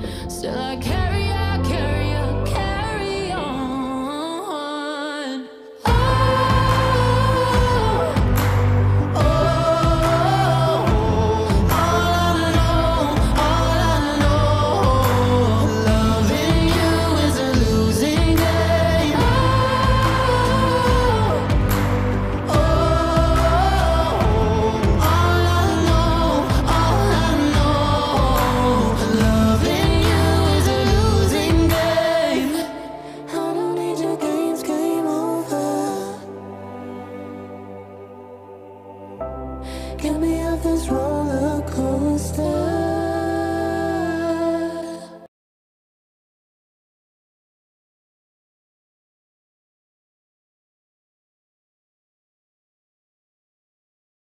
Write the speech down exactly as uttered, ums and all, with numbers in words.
Still I carry on, carry on, carry on. Oh, oh, all I know, all I know, loving you is a losing game. Oh, oh, all I know, all I know, loving you is a losing game. I don't need your games, game over. Get me off this roller coaster.